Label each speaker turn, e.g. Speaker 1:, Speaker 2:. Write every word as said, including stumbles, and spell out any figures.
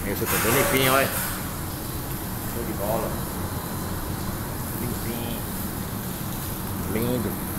Speaker 1: Esse tá bem limpinho, olha. Show de bola. Limpinho. Lindo.